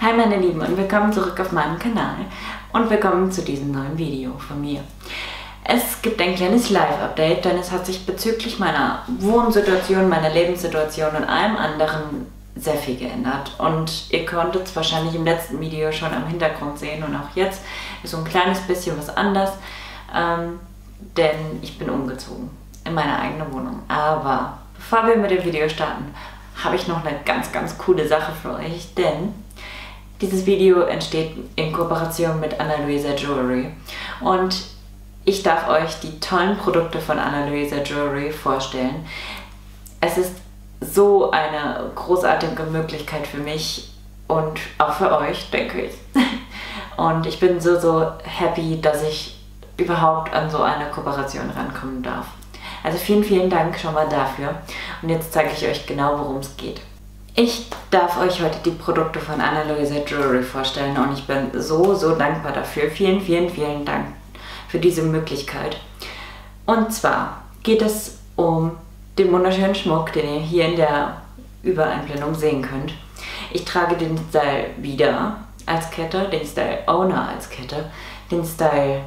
Hi meine Lieben und willkommen zurück auf meinem Kanal und willkommen zu diesem neuen Video von mir. Es gibt ein kleines Live-Update, denn es hat sich bezüglich meiner Wohnsituation, meiner Lebenssituation und allem anderen sehr viel geändert. Und ihr konntet es wahrscheinlich im letzten Video schon am Hintergrund sehen und auch jetzt ist so ein kleines bisschen was anders, denn ich bin umgezogen in meine eigene Wohnung. Aber bevor wir mit dem Video starten, habe ich noch eine ganz coole Sache für euch, denn dieses Video entsteht in Kooperation mit Ana Luisa Jewelry und ich darf euch die tollen Produkte von Ana Luisa Jewelry vorstellen. Es ist so eine großartige Möglichkeit für mich und auch für euch, denke ich. Und ich bin so happy, dass ich überhaupt an so eine Kooperation rankommen darf. Also vielen Dank schon mal dafür und jetzt zeige ich euch genau, worum es geht. Ich darf euch heute die Produkte von Ana Luisa Jewelry vorstellen und ich bin so dankbar dafür. Vielen Dank für diese Möglichkeit. Und zwar geht es um den wunderschönen Schmuck, den ihr hier in der Übereinblendung sehen könnt. Ich trage den Style wieder als Kette, den Style Owner als Kette, den Style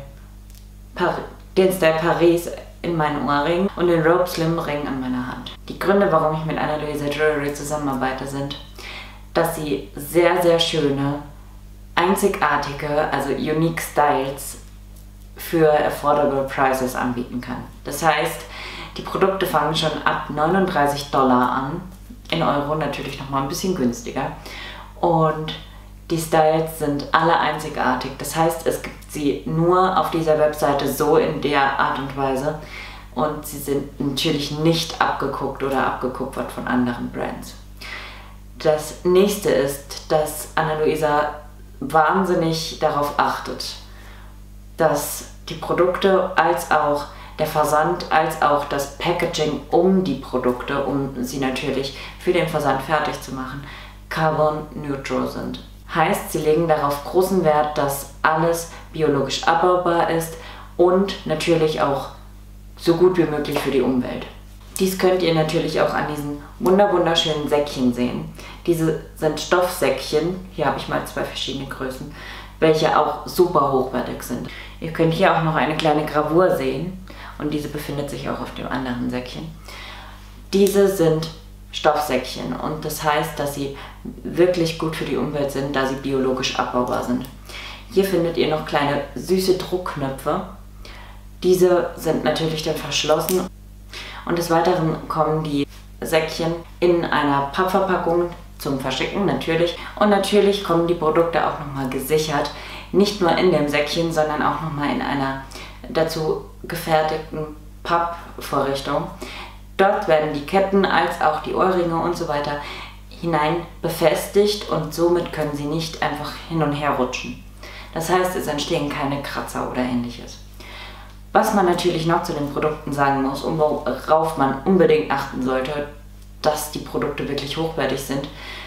Paris in meinen Ohrringen und den Rope Slim Ring an meiner Hand. Die Gründe, warum ich mit Ana Luisa Jewelry zusammenarbeite, sind, dass sie sehr schöne, einzigartige, also unique Styles für affordable prices anbieten kann. Das heißt, die Produkte fangen schon ab $39 an, in Euro natürlich nochmal ein bisschen günstiger und die Styles sind alle einzigartig. Das heißt, es gibt sie nur auf dieser Webseite so in der Art und Weise und sie sind natürlich nicht abgeguckt oder abgekupfert von anderen Brands. Das nächste ist, dass Ana Luisa wahnsinnig darauf achtet, dass die Produkte als auch der Versand, als auch das Packaging um die Produkte, um sie natürlich für den Versand fertig zu machen, carbon neutral sind. Heißt, sie legen darauf großen Wert, dass alles biologisch abbaubar ist und natürlich auch so gut wie möglich für die Umwelt. Dies könnt ihr natürlich auch an diesen wunderschönen Säckchen sehen. Diese sind Stoffsäckchen, hier habe ich mal 2 verschiedene Größen, welche auch super hochwertig sind. Ihr könnt hier auch noch eine kleine Gravur sehen und diese befindet sich auch auf dem anderen Säckchen. Diese sind Stoffsäckchen und das heißt, dass sie wirklich gut für die Umwelt sind, da sie biologisch abbaubar sind. Hier findet ihr noch kleine süße Druckknöpfe. Diese sind natürlich dann verschlossen und des Weiteren kommen die Säckchen in einer Pappverpackung zum Verschicken natürlich und natürlich kommen die Produkte auch nochmal gesichert, nicht nur in dem Säckchen, sondern auch nochmal in einer dazu gefertigten Pappvorrichtung. Dort werden die Ketten als auch die Ohrringe und so weiter hinein befestigt und somit können sie nicht einfach hin und her rutschen. Das heißt, es entstehen keine Kratzer oder ähnliches. Was man natürlich noch zu den Produkten sagen muss und worauf man unbedingt achten sollte, dass die Produkte wirklich hochwertig sind,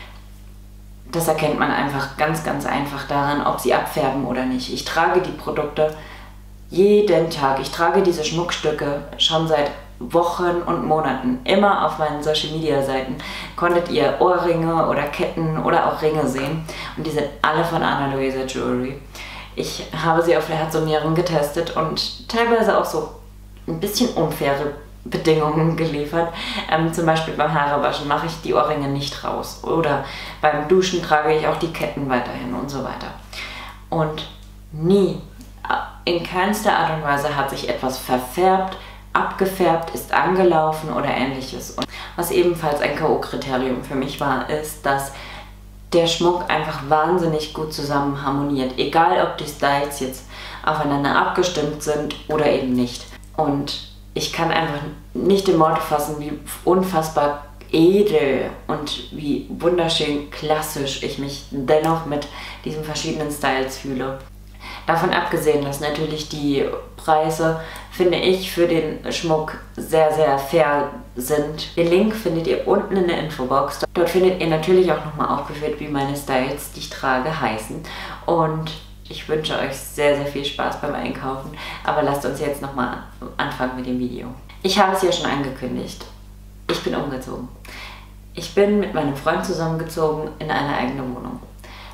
das erkennt man einfach ganz einfach daran, ob sie abfärben oder nicht. Ich trage die Produkte jeden Tag. Ich trage diese Schmuckstücke schon seit Wochen und Monaten. Immer auf meinen Social Media Seiten konntet ihr Ohrringe oder Ketten oder auch Ringe sehen und die sind alle von Ana Luisa Jewelry. Ich habe sie auf der Herz und Nieren getestet und teilweise auch so ein bisschen unfaire Bedingungen geliefert. Zum Beispiel beim Haarewaschen mache ich die Ohrringe nicht raus oder beim Duschen trage ich auch die Ketten weiterhin und so weiter. Und nie, in keinster Art und Weise hat sich etwas verfärbt, abgefärbt, ist angelaufen oder ähnliches. Und was ebenfalls ein K.O.-Kriterium für mich war, ist, dass der Schmuck einfach wahnsinnig gut zusammen harmoniert. Egal, ob die Styles jetzt aufeinander abgestimmt sind oder eben nicht. Und ich kann einfach nicht in Worte fassen, wie unfassbar edel und wie wunderschön klassisch ich mich dennoch mit diesen verschiedenen Styles fühle. Davon abgesehen, dass natürlich die Preise, finde ich, für den Schmuck sehr fair sind. Den Link findet ihr unten in der Infobox. Dort findet ihr natürlich auch nochmal aufgeführt, wie meine Styles, die ich trage, heißen. Und ich wünsche euch sehr viel Spaß beim Einkaufen. Aber lasst uns jetzt nochmal anfangen mit dem Video. Ich habe es ja schon angekündigt. Ich bin umgezogen. Ich bin mit meinem Freund zusammengezogen in eine eigene Wohnung.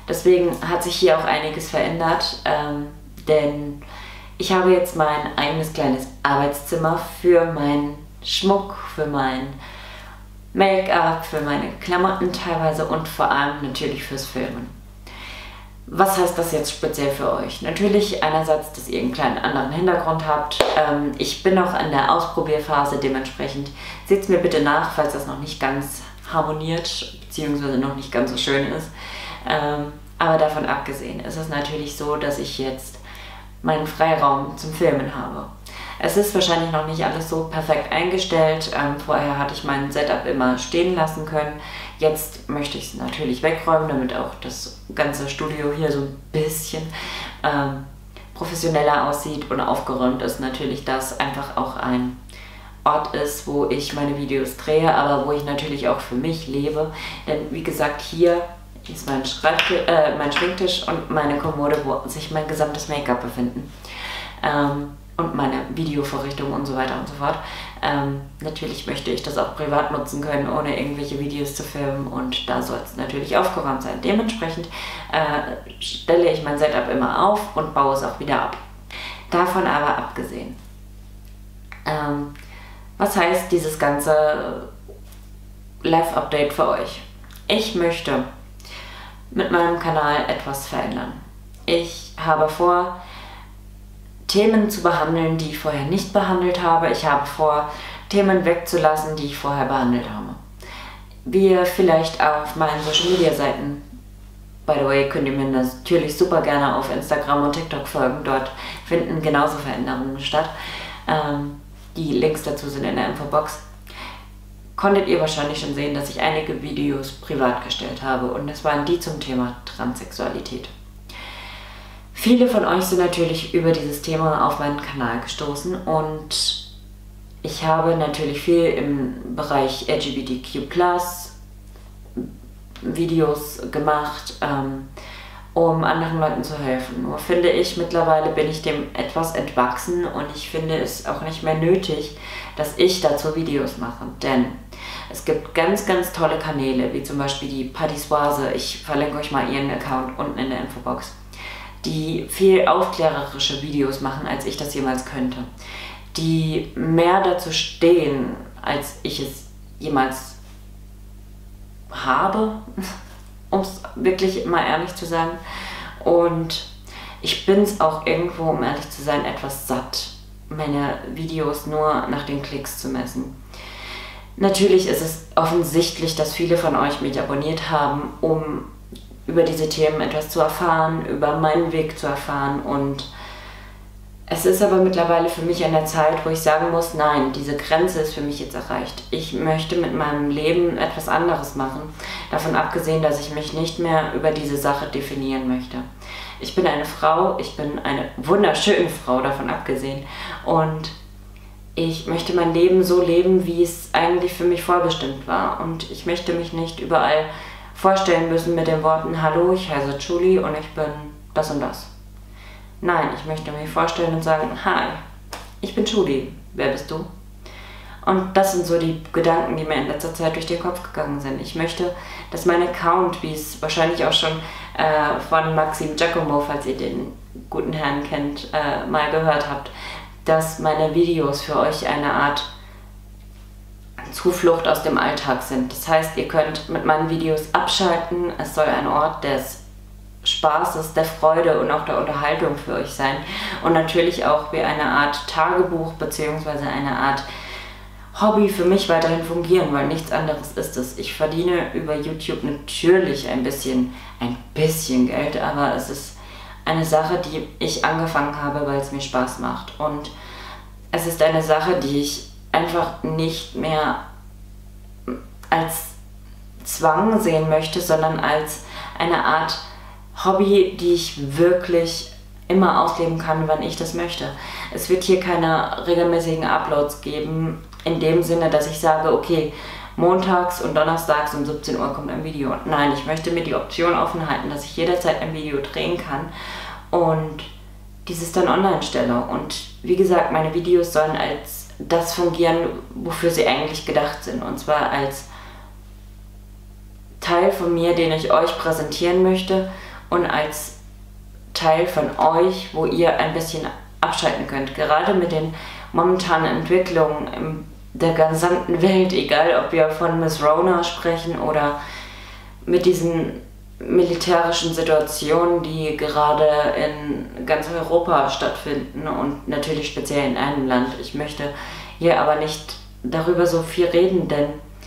Deswegen hat sich hier auch einiges verändert, denn ich habe jetzt mein eigenes kleines Arbeitszimmer für meinen Schmuck, für mein Make-up, für meine Klamotten teilweise und vor allem natürlich fürs Filmen. Was heißt das jetzt speziell für euch? Natürlich einerseits, dass ihr einen kleinen anderen Hintergrund habt. Ich bin noch in der Ausprobierphase, dementsprechend seht es mir bitte nach, falls das noch nicht ganz harmoniert bzw. noch nicht ganz so schön ist. Aber davon abgesehen ist es natürlich so, dass ich jetzt meinen Freiraum zum Filmen habe. Es ist wahrscheinlich noch nicht alles so perfekt eingestellt. Vorher hatte ich mein Setup immer stehen lassen können. Jetzt möchte ich es natürlich wegräumen, damit auch das ganze Studio hier so ein bisschen professioneller aussieht und aufgeräumt ist. Natürlich, dass einfach auch ein Ort ist, wo ich meine Videos drehe, aber wo ich natürlich auch für mich lebe. Denn wie gesagt, hier ist mein Schminktisch und meine Kommode, wo sich mein gesamtes Make-up befinden. Und meine Videovorrichtung und so weiter und so fort. Natürlich möchte ich das auch privat nutzen können, ohne irgendwelche Videos zu filmen, und da soll es natürlich aufgeräumt sein. Dementsprechend stelle ich mein Setup immer auf und baue es auch wieder ab. Davon aber abgesehen. Was heißt dieses ganze Live-Update für euch? Ich möchte mit meinem Kanal etwas verändern. Ich habe vor, Themen zu behandeln, die ich vorher nicht behandelt habe. Ich habe vor, Themen wegzulassen, die ich vorher behandelt habe. Wie ihr vielleicht auf meinen Social Media Seiten, by the way, könnt ihr mir natürlich super gerne auf Instagram und TikTok folgen. Dort finden genauso Veränderungen statt. Die Links dazu sind in der Infobox. Konntet ihr wahrscheinlich schon sehen, dass ich einige Videos privat gestellt habe, und das waren die zum Thema Transsexualität. Viele von euch sind natürlich über dieses Thema auf meinen Kanal gestoßen, und ich habe natürlich viel im Bereich LGBTQ+ Videos gemacht, um anderen Leuten zu helfen. Nur finde ich, mittlerweile bin ich dem etwas entwachsen, und ich finde es auch nicht mehr nötig, dass ich dazu Videos mache. Denn es gibt ganz, ganz tolle Kanäle, wie zum Beispiel die Padissoise. Ich verlinke euch mal ihren Account unten in der Infobox, die viel aufklärerische Videos machen, als ich das jemals könnte. Die mehr dazu stehen, als ich es jemals habe, um es wirklich mal ehrlich zu sagen. Und ich bin es auch irgendwo, um ehrlich zu sein, etwas satt, meine Videos nur nach den Klicks zu messen. Natürlich ist es offensichtlich, dass viele von euch mich abonniert haben, um über diese Themen etwas zu erfahren, über meinen Weg zu erfahren, und es ist aber mittlerweile für mich an der Zeit, wo ich sagen muss, nein, diese Grenze ist für mich jetzt erreicht. Ich möchte mit meinem Leben etwas anderes machen, davon abgesehen, dass ich mich nicht mehr über diese Sache definieren möchte. Ich bin eine Frau, ich bin eine wunderschöne Frau, davon abgesehen, und ich möchte mein Leben so leben, wie es eigentlich für mich vorbestimmt war, und ich möchte mich nicht überall vorstellen müssen mit den Worten: Hallo, ich heiße Julie und ich bin das und das. Nein, ich möchte mich vorstellen und sagen: Hi, ich bin Julie, wer bist du? Und das sind so die Gedanken, die mir in letzter Zeit durch den Kopf gegangen sind. Ich möchte, dass mein Account, wie es wahrscheinlich auch schon von Maxim Giacomo, falls ihr den guten Herrn kennt, mal gehört habt, dass meine Videos für euch eine Art Zuflucht aus dem Alltag sind. Das heißt, ihr könnt mit meinen Videos abschalten. Es soll ein Ort des Spaßes, der Freude und auch der Unterhaltung für euch sein. Und natürlich auch wie eine Art Tagebuch bzw. eine Art Hobby für mich weiterhin fungieren, weil nichts anderes ist es. Ich verdiene über YouTube natürlich ein bisschen Geld, aber es ist eine Sache, die ich angefangen habe, weil es mir Spaß macht. Und es ist eine Sache, die ich einfach nicht mehr als Zwang sehen möchte, sondern als eine Art Hobby, die ich wirklich immer ausleben kann, wann ich das möchte. Es wird hier keine regelmäßigen Uploads geben, in dem Sinne, dass ich sage, okay, montags und donnerstags um 17 Uhr kommt ein Video. Nein, ich möchte mir die Option offen halten, dass ich jederzeit ein Video drehen kann und dieses dann online stelle. Und wie gesagt, meine Videos sollen als das fungieren, wofür sie eigentlich gedacht sind. Und zwar als Teil von mir, den ich euch präsentieren möchte und als Teil von euch, wo ihr ein bisschen abschalten könnt. Gerade mit den momentanen Entwicklungen in der gesamten Welt, egal ob wir von Miss Rona sprechen oder mit diesen militärischen Situationen, die gerade in ganz Europa stattfinden und natürlich speziell in einem Land. Ich möchte hier aber nicht darüber so viel reden, denn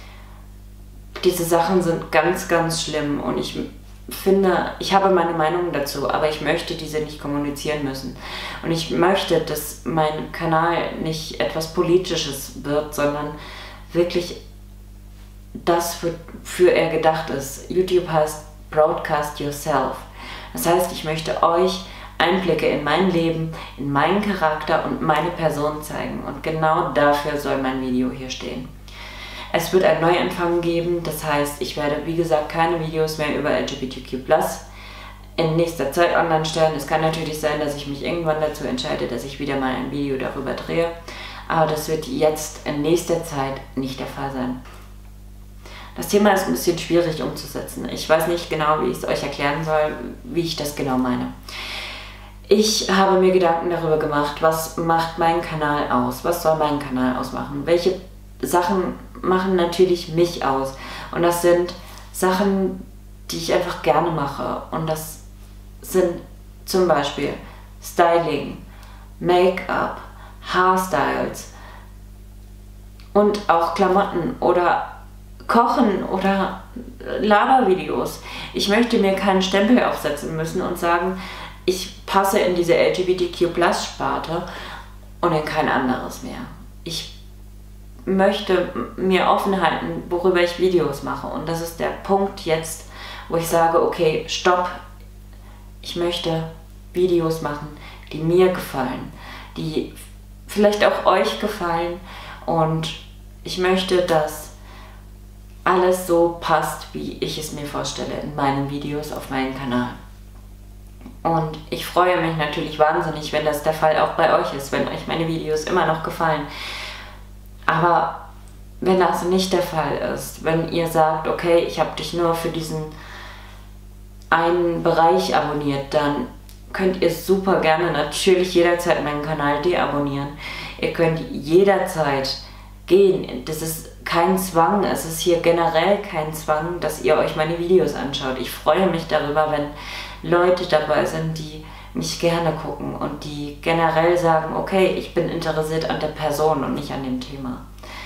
diese Sachen sind ganz, ganz schlimm und ich finde, ich habe meine Meinung dazu, aber ich möchte diese nicht kommunizieren müssen. Und ich möchte, dass mein Kanal nicht etwas Politisches wird, sondern wirklich das, wofür er gedacht ist. YouTube heißt Broadcast Yourself. Das heißt, ich möchte euch Einblicke in mein Leben, in meinen Charakter und meine Person zeigen. Und genau dafür soll mein Video hier stehen. Es wird einen Neuanfang geben, das heißt, ich werde, wie gesagt, keine Videos mehr über LGBTQ+ in nächster Zeit online stellen. Es kann natürlich sein, dass ich mich irgendwann dazu entscheide, dass ich wieder mal ein Video darüber drehe. Aber das wird jetzt in nächster Zeit nicht der Fall sein. Das Thema ist ein bisschen schwierig umzusetzen. Ich weiß nicht genau, wie ich es euch erklären soll, wie ich das genau meine. Ich habe mir Gedanken darüber gemacht, was macht mein Kanal aus? Was soll mein Kanal ausmachen? Welche Sachen machen natürlich mich aus? Und das sind Sachen, die ich einfach gerne mache. Und das sind zum Beispiel Styling, Make-up, Haarstyles und auch Klamotten oder Kochen oder Labervideos. Ich möchte mir keinen Stempel aufsetzen müssen und sagen, ich passe in diese LGBTQ+-Sparte und in kein anderes mehr. Ich möchte mir offen halten, worüber ich Videos mache. Und das ist der Punkt jetzt, wo ich sage, okay, stopp. Ich möchte Videos machen, die mir gefallen, die vielleicht auch euch gefallen. Und ich möchte, dass alles so passt, wie ich es mir vorstelle in meinen Videos auf meinem Kanal. Und ich freue mich natürlich wahnsinnig, wenn das der Fall auch bei euch ist, wenn euch meine Videos immer noch gefallen. Aber wenn das nicht der Fall ist, wenn ihr sagt, okay, ich habe dich nur für diesen einen Bereich abonniert, dann könnt ihr super gerne natürlich jederzeit meinen Kanal deabonnieren. Ihr könnt jederzeit gehen. Das ist kein Zwang, es ist hier generell kein Zwang, dass ihr euch meine Videos anschaut. Ich freue mich darüber, wenn Leute dabei sind, die mich gerne gucken und die generell sagen, okay, ich bin interessiert an der Person und nicht an dem Thema.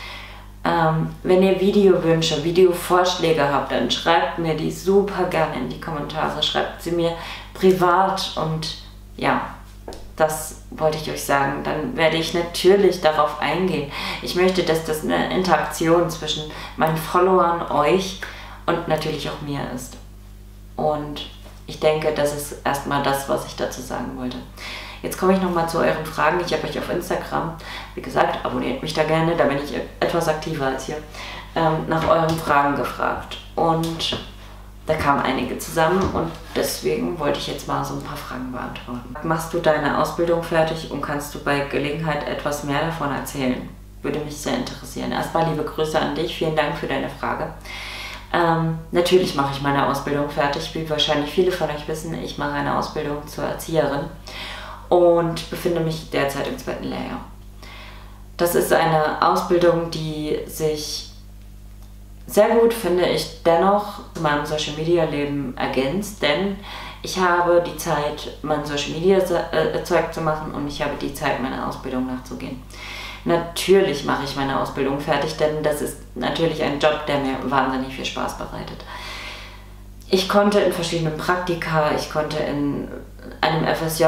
Wenn ihr Videowünsche, Videovorschläge habt, dann schreibt mir die super gerne in die Kommentare. Schreibt sie mir privat und ja, das wollte ich euch sagen. Dann werde ich natürlich darauf eingehen. Ich möchte, dass das eine Interaktion zwischen meinen Followern, euch und natürlich auch mir ist. Und ich denke, das ist erstmal das, was ich dazu sagen wollte. Jetzt komme ich nochmal zu euren Fragen. Ich habe euch auf Instagram, wie gesagt, abonniert mich da gerne, da bin ich etwas aktiver als hier, nach euren Fragen gefragt. Und da kamen einige zusammen und deswegen wollte ich jetzt mal so ein paar Fragen beantworten. Machst du deine Ausbildung fertig und kannst du bei Gelegenheit etwas mehr davon erzählen? Würde mich sehr interessieren. Erstmal liebe Grüße an dich, vielen Dank für deine Frage. Natürlich mache ich meine Ausbildung fertig, wie wahrscheinlich viele von euch wissen. Ich mache eine Ausbildung zur Erzieherin und befinde mich derzeit im 2. Lehrjahr. Das ist eine Ausbildung, die sich sehr gut, finde ich, dennoch zu meinem Social Media Leben ergänzt, denn ich habe die Zeit, mein Social Media Zeug zu machen und ich habe die Zeit, meiner Ausbildung nachzugehen. Natürlich mache ich meine Ausbildung fertig, denn das ist natürlich ein Job, der mir wahnsinnig viel Spaß bereitet. Ich konnte in verschiedenen Praktika, ich konnte in einem FSJ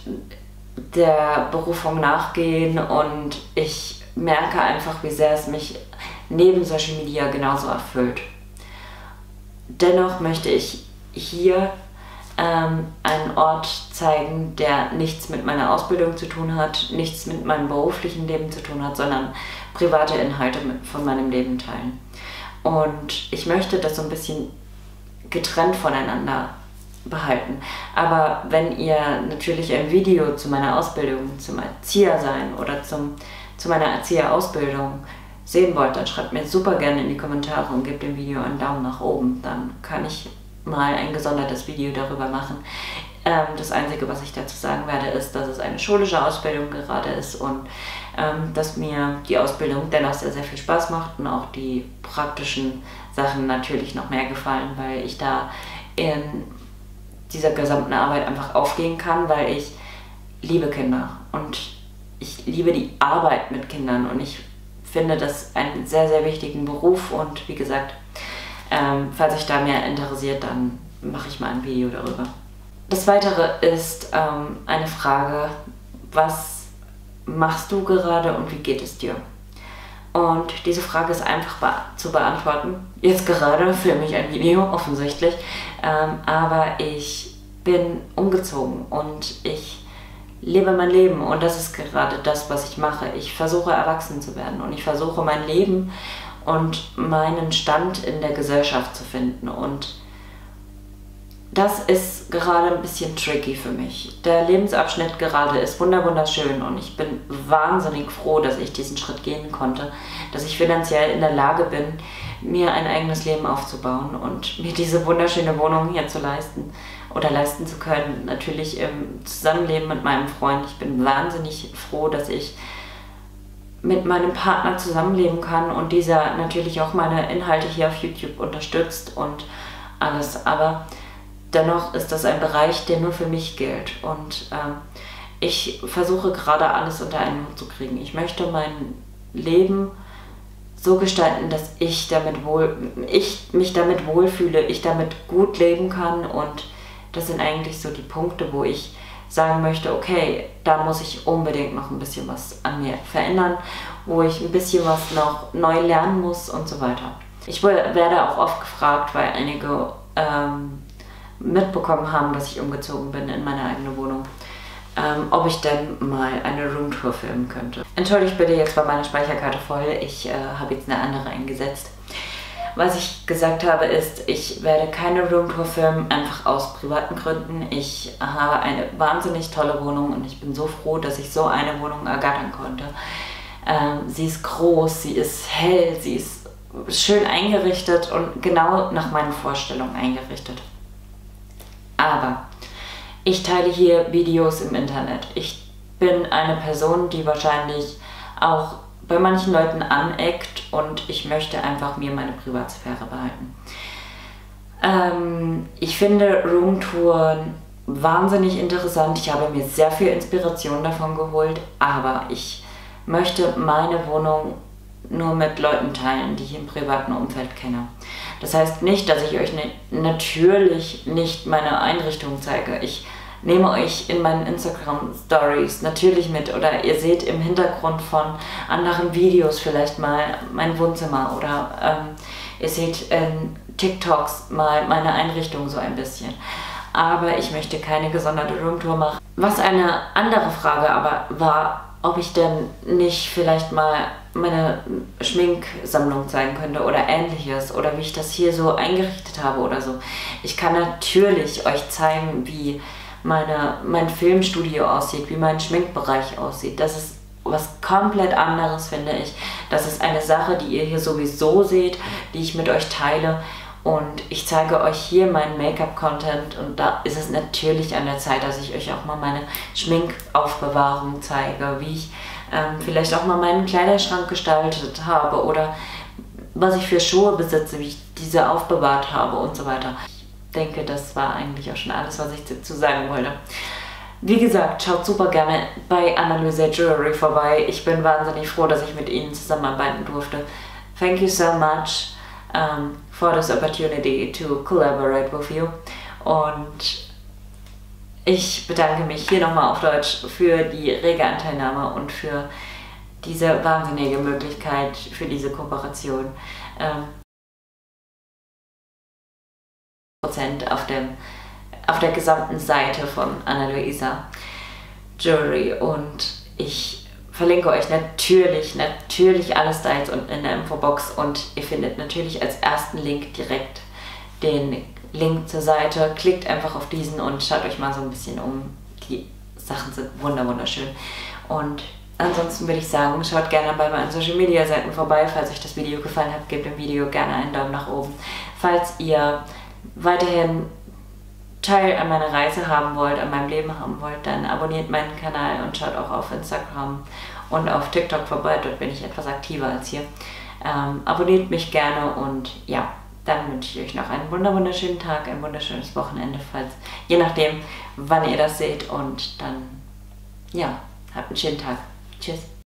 der Berufung nachgehen und ich merke einfach, wie sehr es mich neben Social Media genauso erfüllt. Dennoch möchte ich hier einen Ort zeigen, der nichts mit meiner Ausbildung zu tun hat, nichts mit meinem beruflichen Leben zu tun hat, sondern private Inhalte von meinem Leben teilen. Und ich möchte das so ein bisschen getrennt voneinander behalten. Aber wenn ihr natürlich ein Video zu meiner Ausbildung, zum Erzieher sein oder zu meiner Erzieherausbildung sehen wollt, dann schreibt mir super gerne in die Kommentare und gebt dem Video einen Daumen nach oben. Dann kann ich mal ein gesondertes Video darüber machen. Das Einzige, was ich dazu sagen werde, ist, dass es eine schulische Ausbildung gerade ist und dass mir die Ausbildung dennoch sehr, sehr viel Spaß macht und auch die praktischen Sachen natürlich noch mehr gefallen, weil ich da in dieser gesamten Arbeit einfach aufgehen kann, weil ich liebe Kinder und ich liebe die Arbeit mit Kindern und ich finde das einen sehr, sehr wichtigen Beruf und wie gesagt, falls euch da mehr interessiert, dann mache ich mal ein Video darüber. Das Weitere ist eine Frage, was machst du gerade und wie geht es dir? Und diese Frage ist einfach zu beantworten. Jetzt gerade filme ich ein Video, offensichtlich, aber ich bin umgezogen und ich lebe mein Leben und das ist gerade das, was ich mache. Ich versuche erwachsen zu werden und ich versuche mein Leben und meinen Stand in der Gesellschaft zu finden und das ist gerade ein bisschen tricky für mich. Der Lebensabschnitt gerade ist wunderschön und ich bin wahnsinnig froh, dass ich diesen Schritt gehen konnte, dass ich finanziell in der Lage bin, mir ein eigenes Leben aufzubauen und mir diese wunderschöne Wohnung hier zu leisten oder leisten zu können. Natürlich im Zusammenleben mit meinem Freund. Ich bin wahnsinnig froh, dass ich mit meinem Partner zusammenleben kann und dieser natürlich auch meine Inhalte hier auf YouTube unterstützt und alles. Aber dennoch ist das ein Bereich, der nur für mich gilt und ich versuche gerade alles unter einen Hut zu kriegen. Ich möchte mein Leben so gestalten, dass ich mich damit wohlfühle, ich damit gut leben kann und das sind eigentlich so die Punkte, wo ich sagen möchte, okay, da muss ich unbedingt noch ein bisschen was an mir verändern, wo ich ein bisschen was noch neu lernen muss und so weiter. Ich werde auch oft gefragt, weil einige mitbekommen haben, dass ich umgezogen bin in meine eigene Wohnung, ob ich denn mal eine Roomtour filmen könnte. Entschuldigt bitte, jetzt war meine Speicherkarte voll, ich habe jetzt eine andere eingesetzt. Was ich gesagt habe ist, ich werde keine Roomtour filmen, einfach aus privaten Gründen. Ich habe eine wahnsinnig tolle Wohnung und ich bin so froh, dass ich so eine Wohnung ergattern konnte. Sie ist groß, sie ist hell, sie ist schön eingerichtet und genau nach meinen Vorstellungen eingerichtet. Aber ich teile hier Videos im Internet. Ich bin eine Person, die wahrscheinlich auch bei manchen Leuten aneckt und ich möchte einfach mir meine Privatsphäre behalten. Ich finde Roomtouren wahnsinnig interessant. Ich habe mir sehr viel Inspiration davon geholt, aber ich möchte meine Wohnung nur mit Leuten teilen, die ich im privaten Umfeld kenne. Das heißt nicht, dass ich euch natürlich nicht meine Einrichtung zeige. Ich nehme euch in meinen Instagram-Stories natürlich mit oder ihr seht im Hintergrund von anderen Videos vielleicht mal mein Wohnzimmer oder ihr seht in TikToks mal meine Einrichtung so ein bisschen. Aber ich möchte keine gesonderte Roomtour machen. Was eine andere Frage aber war, ob ich denn nicht vielleicht mal meine Schminksammlung zeigen könnte oder ähnliches oder wie ich das hier so eingerichtet habe oder so. Ich kann natürlich euch zeigen, wie mein Filmstudio aussieht, wie mein Schminkbereich aussieht. Das ist was komplett anderes, finde ich. Das ist eine Sache, die ihr hier sowieso seht, die ich mit euch teile. Und ich zeige euch hier meinen Make-up-Content und da ist es natürlich an der Zeit, dass ich euch auch mal meine Schminkaufbewahrung zeige, wie ich vielleicht auch mal meinen Kleiderschrank gestaltet habe oder was ich für Schuhe besitze, wie ich diese aufbewahrt habe und so weiter. Ich denke, das war eigentlich auch schon alles, was ich dazu sagen wollte. Wie gesagt, schaut super gerne bei Anna Luisa Jewelry vorbei. Ich bin wahnsinnig froh, dass ich mit ihnen zusammenarbeiten durfte. Thank you so much for this opportunity to collaborate with you. Und ich bedanke mich hier nochmal auf Deutsch für die rege Anteilnahme und für diese wahnsinnige Möglichkeit, für diese Kooperation. Auf der gesamten Seite von Anna Luisa Jewelry und ich verlinke euch natürlich alle Styles unten in der Infobox und ihr findet natürlich als ersten Link direkt den Link zur Seite. Klickt einfach auf diesen und schaut euch mal so ein bisschen um. Die Sachen sind wunderschön. Und ansonsten würde ich sagen, schaut gerne bei meinen Social Media Seiten vorbei. Falls euch das Video gefallen hat, gebt dem Video gerne einen Daumen nach oben. Falls ihr weiterhin Teil an meiner Reise haben wollt, an meinem Leben haben wollt, dann abonniert meinen Kanal und schaut auch auf Instagram und auf TikTok vorbei. Dort bin ich etwas aktiver als hier. Abonniert mich gerne und ja, dann wünsche ich euch noch einen wunderschönen Tag, ein wunderschönes Wochenende, falls, je nachdem, wann ihr das seht. Und dann, ja, habt einen schönen Tag. Tschüss.